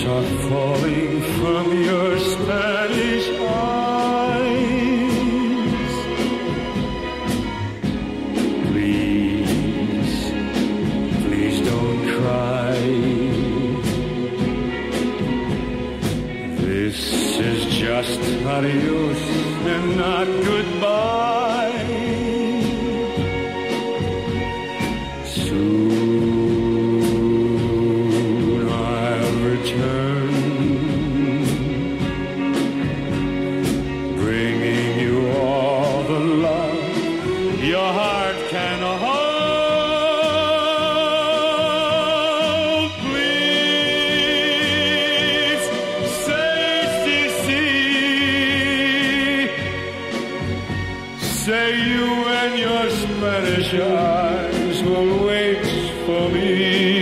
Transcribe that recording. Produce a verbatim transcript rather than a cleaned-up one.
are falling from your Spanish eyes. Please, please don't cry. This is just adios and not goodbye. Soon I'll return, bringing you all the love your heart can hold. Please say, see, see, say you and your Spanish eyes will wait for me.